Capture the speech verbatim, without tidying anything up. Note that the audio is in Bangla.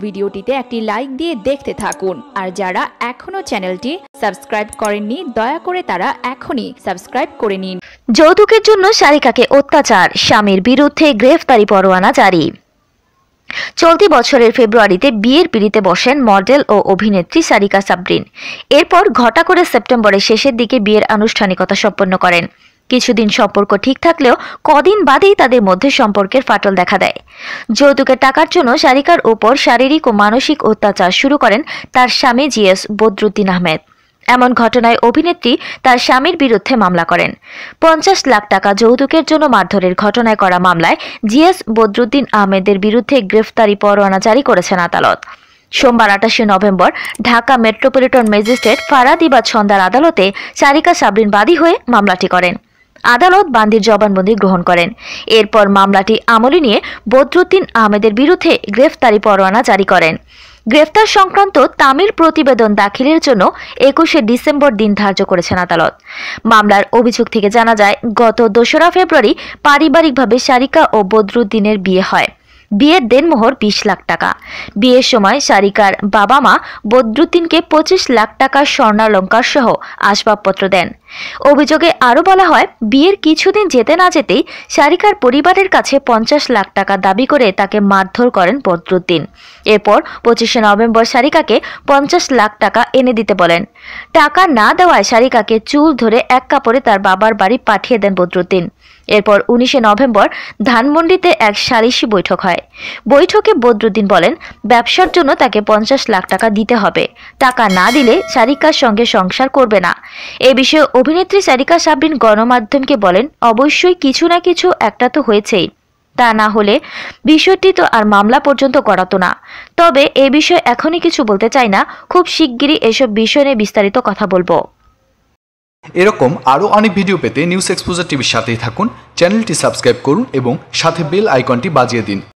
ভিডিওটিতে একটি লাইক দিয়ে দেখতে থাকুন। আর যারা এখনো চ্যানেলটি সাবস্ক্রাইব করেননি দয়া করে তারা এখনই সাবস্ক্রাইব করে নিন। যৌতুকের জন্য সারিকাকে অত্যাচার, স্বামীর বিরুদ্ধে গ্রেফতারি পরোয়ানা জারি। চলতি বছরের ফেব্রুয়ারিতে বিয়ের পিড়িতে বসেন মডেল ও অভিনেত্রী সারিকা সাবরিন। এরপর ঘটা করে সেপ্টেম্বরের শেষের দিকে বিয়ের আনুষ্ঠানিকতা সম্পন্ন করেন। কিছুদিন সম্পর্ক ঠিক থাকলেও কদিন বাদেই তাদের মধ্যে সম্পর্কের ফাটল দেখা দেয়। যৌতুকের টাকার জন্য সারিকার উপর শারীরিক ও মানসিক অত্যাচার শুরু করেন তার স্বামী জিএস বদরুদ্দিন আহমেদ। এমন ঘটনায় অভিনেত্রী তার স্বামীর বিরুদ্ধে মামলা করেন। পঞ্চাশ লাখ টাকা যৌতুকের জন্য মারধরের ঘটনায় করা মামলায় জিএস বদরুদ্দিন আহমেদের বিরুদ্ধে গ্রেফতারি পরোয়ানা জারি করেছেন আদালত। সোমবার আটাশে নভেম্বর ঢাকা মেট্রোপলিটন ম্যাজিস্ট্রেট ফারাদিবাদ সন্ধ্যার আদালতে সারিকা সাবরিন বাদী হয়ে মামলাটি করেন। আদালত বাদীর জবানবন্দি গ্রহণ করেন। এরপর মামলাটি আমলে নিয়ে বদরুদ্দিন আহমেদের বিরুদ্ধে গ্রেফতারি পরোয়ানা জারি করেন। গ্রেফতার সংক্রান্ত তামিল প্রতিবেদন দাখিলের জন্য একুশে ডিসেম্বর দিন ধার্য করেছেন আদালত। মামলার অভিযোগ থেকে জানা যায়, গত দোসরা ফেব্রুয়ারি পারিবারিকভাবে সারিকা ও বদরুদ্দিনের বিয়ে হয়। বিয়ের দেনমোহর বিশ লাখ টাকা। বিয়ের সময় সারিকার বাবা মা বদরুদ্দিনকে পঁচিশ লাখ টাকার স্বর্ণালঙ্কার সহ আসবাবপত্র দেন। অভিযোগে আরও বলা হয়, বিয়ের কিছুদিন যেতে না যেতেই সারিকার পরিবারের কাছে পঞ্চাশ লাখ টাকা দাবি করে তাকে মারধর করেন বদরুদ্দিন। এরপর পঁচিশে নভেম্বর সারিকাকে পঞ্চাশ লাখ টাকা এনে দিতে বলেন। টাকা না দেওয়ায় সারিকাকে চুল ধরে এক কাপড়ে তার বাবার বাড়ি পাঠিয়ে দেন বদরুদ্দিন। এরপর উনিশে নভেম্বর ধানমন্ডিতে এক সালিশি বৈঠক হয়। বৈঠকে বদরুদ্দিন বলেন, ব্যবসার জন্য তাকে পঞ্চাশ লাখ টাকা দিতে হবে, টাকা না দিলে সারিকার সঙ্গে সংসার করবে না। এ বিষয়ে অভিনেত্রী সারিকা সাবরিন গণমাধ্যমকে বলেন, অবশ্যই কিছু না কিছু একটা তো হয়েছেই, তা না হলে বিষয়টি তো আর মামলা পর্যন্ত গড়াতো না। তবে এ বিষয়ে এখনই কিছু বলতে চাই না, খুব শিগগিরই এসব বিষয় নিয়ে বিস্তারিত কথা বলবো। এরকম আরও অনেক ভিডিও পেতে নিউজ এক্সপোজার টিভির সাথেই থাকুন। চ্যানেলটি সাবস্ক্রাইব করুন এবং সাথে বেল আইকনটি বাজিয়ে দিন।